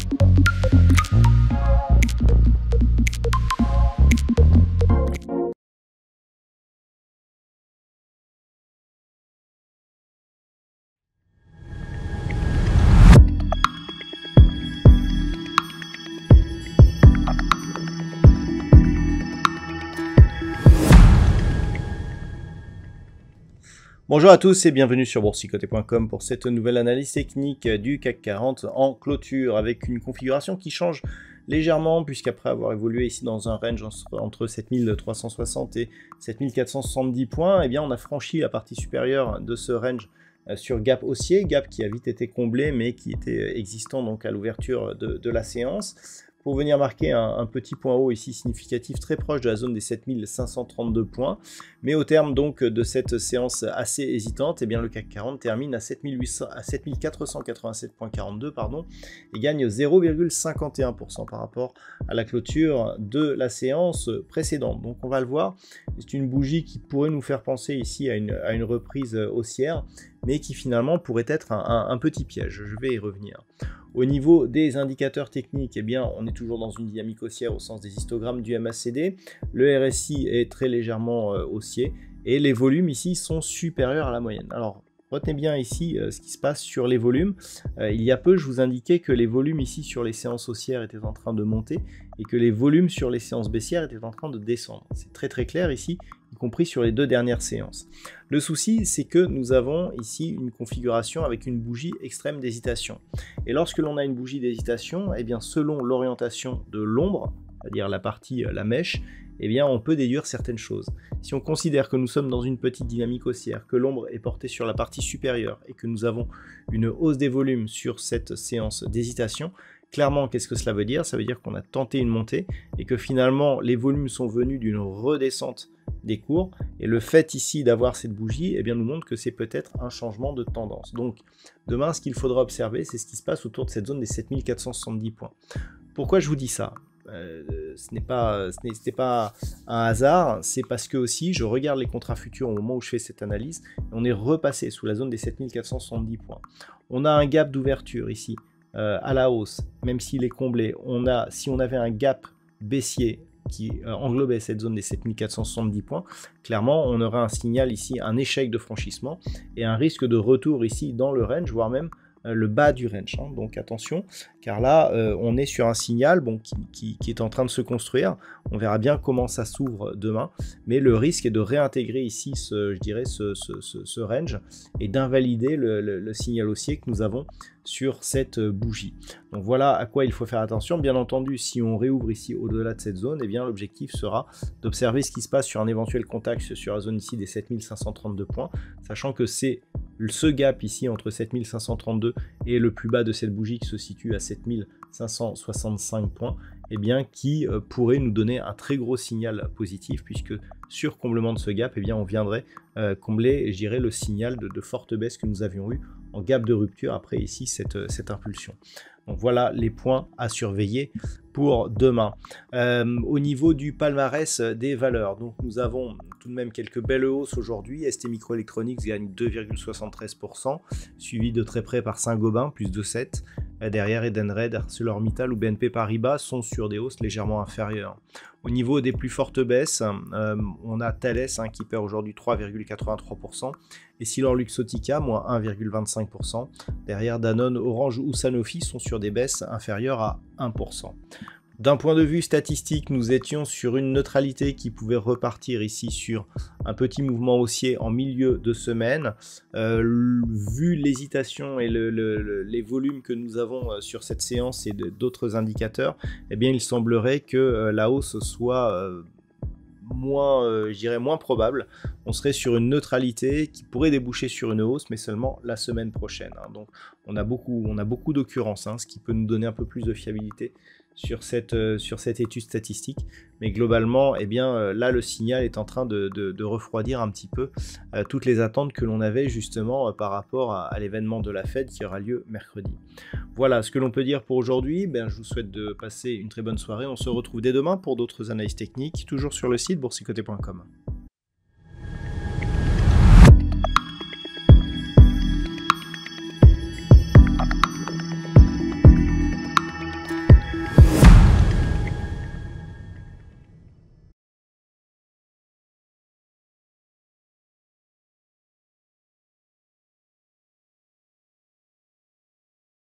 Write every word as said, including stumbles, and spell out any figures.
Bonjour à tous et bienvenue sur boursicoté point com pour cette nouvelle analyse technique du C A C quarante en clôture avec une configuration qui change légèrement puisqu'après avoir évolué ici dans un range entre sept mille trois cent soixante et sept mille quatre cent soixante-dix points, eh bien on a franchi la partie supérieure de ce range sur gap haussier, gap qui a vite été comblé mais qui était existant donc à l'ouverture de, de la séance, pour venir marquer un, un petit point haut ici significatif très proche de la zone des sept mille cinq cent trente-deux points. Mais au terme donc de cette séance assez hésitante, eh bien le C A C quarante termine à sept mille quatre cent quatre-vingt-sept virgule quarante-deux pardon, et gagne zéro virgule cinquante et un pour cent par rapport à la clôture de la séance précédente. Donc on va le voir, c'est une bougie qui pourrait nous faire penser ici à une, à une reprise haussière, mais qui finalement pourrait être un, un, un petit piège. Je vais y revenir. Au niveau des indicateurs techniques, eh bien, on est toujours dans une dynamique haussière au sens des histogrammes du M A C D. Le R S I est très légèrement euh, haussier et les volumes ici sont supérieurs à la moyenne. Alors, retenez bien ici euh, ce qui se passe sur les volumes. Euh, il y a peu, je vous indiquais que les volumes ici sur les séances haussières étaient en train de monter et que les volumes sur les séances baissières étaient en train de descendre. C'est très très clair ici, y compris sur les deux dernières séances. Le souci, c'est que nous avons ici une configuration avec une bougie extrême d'hésitation. Et lorsque l'on a une bougie d'hésitation, eh bien selon l'orientation de l'ombre, c'est-à-dire la partie, la mèche, eh bien on peut déduire certaines choses. Si on considère que nous sommes dans une petite dynamique haussière, que l'ombre est portée sur la partie supérieure et que nous avons une hausse des volumes sur cette séance d'hésitation, clairement, qu'est-ce que cela veut dire? Ça veut dire qu'on a tenté une montée et que finalement les volumes sont venus d'une redescente des cours, et le fait ici d'avoir cette bougie eh bien, nous montre que c'est peut-être un changement de tendance. Donc demain, ce qu'il faudra observer, c'est ce qui se passe autour de cette zone des sept mille quatre cent soixante-dix points. Pourquoi je vous dis ça? Euh, ce n'est pas, ce n'est pas un hasard, c'est parce que aussi je regarde les contrats futurs au moment où je fais cette analyse, et on est repassé sous la zone des sept mille quatre cent soixante-dix points. On a un gap d'ouverture ici euh, à la hausse, même s'il est comblé. On a, si on avait un gap baissier qui euh, englobait cette zone des sept mille quatre cent soixante-dix points, clairement on aurait un signal ici, un échec de franchissement et un risque de retour ici dans le range, voire même euh, le bas du range, hein. Donc attention, car là euh, on est sur un signal bon, qui, qui, qui est en train de se construire. On verra bien comment ça s'ouvre demain, mais le risque est de réintégrer ici ce, je dirais, ce, ce, ce, ce range et d'invalider le, le, le signal haussier que nous avons sur cette bougie. Donc voilà à quoi il faut faire attention. Bien entendu, si on réouvre ici au-delà de cette zone, eh bien l'objectif sera d'observer ce qui se passe sur un éventuel contact sur la zone ici des sept mille cinq cent trente-deux points, sachant que c'est ce gap ici entre sept mille cinq cent trente-deux et le plus bas de cette bougie qui se situe à sept mille cinq cent soixante-cinq points, eh bien qui euh, pourrait nous donner un très gros signal positif, puisque sur comblement de ce gap, eh bien on viendrait euh, combler, je dirais, le signal de, de forte baisse que nous avions eu en gap de rupture après ici cette, cette impulsion. Donc voilà les points à surveiller pour demain. Euh, au niveau du palmarès des valeurs, donc nous avons tout de même quelques belles hausses aujourd'hui. S T Microelectronics gagne deux virgule soixante-treize pour cent, suivi de très près par Saint-Gobain, plus de sept. Derrière, Edenred, ArcelorMittal ou B N P Paribas sont sur des hausses légèrement inférieures. Au niveau des plus fortes baisses, euh, on a Thales hein, qui perd aujourd'hui trois virgule quatre-vingt-trois pour cent et Silor-Luxottica, moins un virgule vingt-cinq pour cent. Derrière, Danone, Orange ou Sanofi sont sur des baisses inférieures à un pour cent. D'un point de vue statistique, nous étions sur une neutralité qui pouvait repartir ici sur un petit mouvement haussier en milieu de semaine. Euh, vu l'hésitation et le, le, le, les volumes que nous avons sur cette séance et d'autres indicateurs, eh bien, il semblerait que euh, la hausse soit euh, moins, euh, je dirais moins probable. On serait sur une neutralité qui pourrait déboucher sur une hausse, mais seulement la semaine prochaine. Hein. Donc, on a beaucoup, on a beaucoup d'occurrences, hein, ce qui peut nous donner un peu plus de fiabilité sur cette, euh, sur cette étude statistique. Mais globalement, eh bien, euh, là, le signal est en train de, de, de refroidir un petit peu euh, toutes les attentes que l'on avait justement euh, par rapport à, à l'événement de la Fed qui aura lieu mercredi. Voilà ce que l'on peut dire pour aujourd'hui. Ben, je vous souhaite de passer une très bonne soirée. On se retrouve dès demain pour d'autres analyses techniques, toujours sur le site boursicoté point com.